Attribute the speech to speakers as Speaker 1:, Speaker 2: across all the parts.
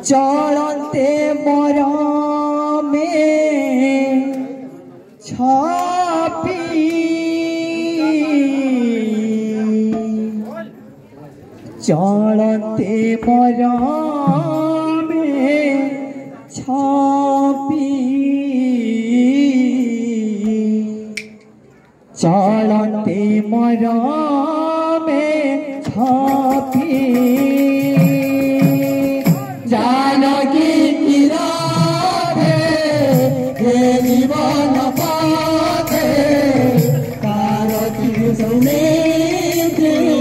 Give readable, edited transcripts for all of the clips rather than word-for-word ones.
Speaker 1: चलते मरा में छापी चलते मरा में छापी चलते मरा में छापी जानकी किराते हे जीवन पाते कारती समेत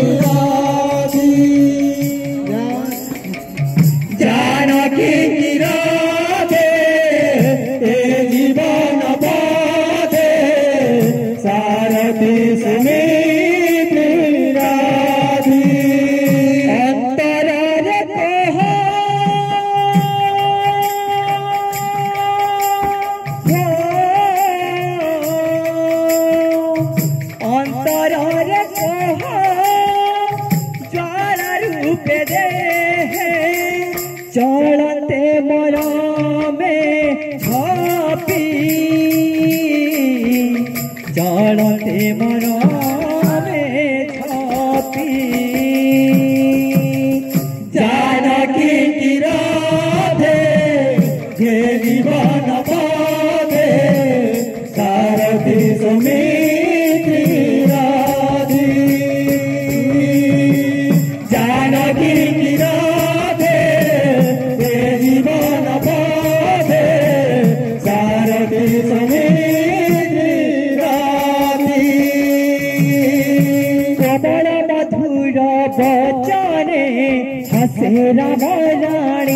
Speaker 1: जानकी किराते हे जीवन पाते सारथी समेत राधी अंतर चलते मरा में छापी चलते मरा में छापी जानकी किराते हे जीवन पावे सारथी समेत राधी जानकी किराते जीवन पावे सारथी समेत राधी कमल मधुर बचने हसे राम रानी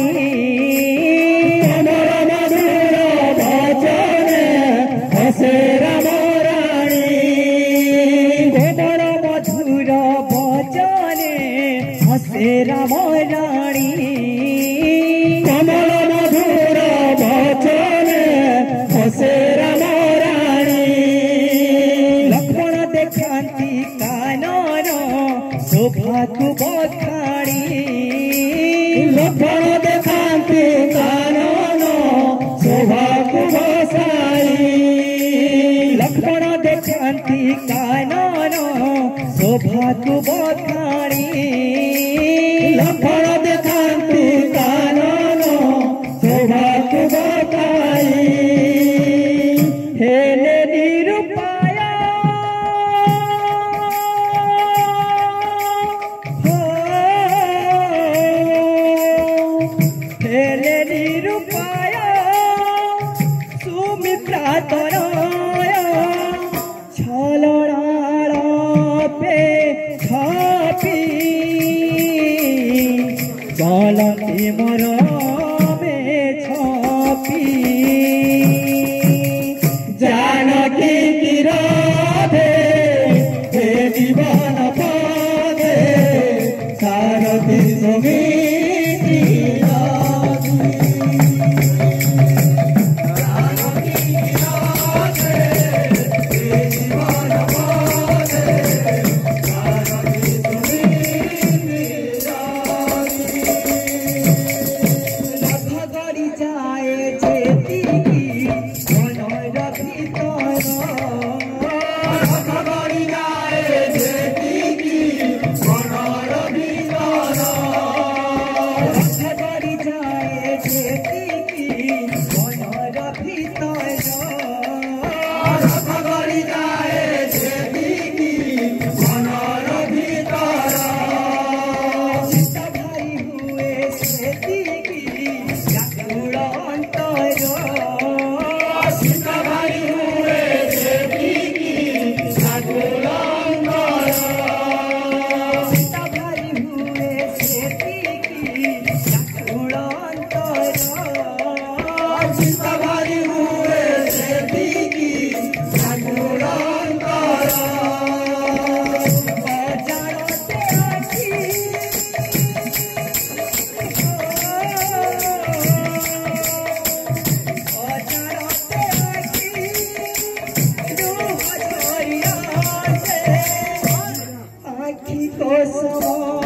Speaker 1: कमल मधुर बचने हसे राम रानी कमल मधुर बचने हसे राम रानी कमल मधुर बचने हसे राम रानी लक्ष्मण देखाती कानन शोभा को बखाणी लक्ष्मण देखाती कानन शोभा को बसाई लक्ष्मण देखाती कानन शोभा को बखाणी लक्ष्मण देखाती कानन शोभा को बखाई हेले निरुपाया हेले निरुपाया सुमित्रा तनया छलना पे छापी चलते मरा में छापी जानकी किराते हे जीवन पावे सारथी समेत को